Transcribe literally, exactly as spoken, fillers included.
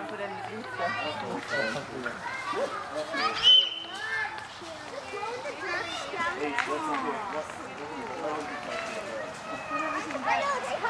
put anything stuff. Hey, what's up here? What?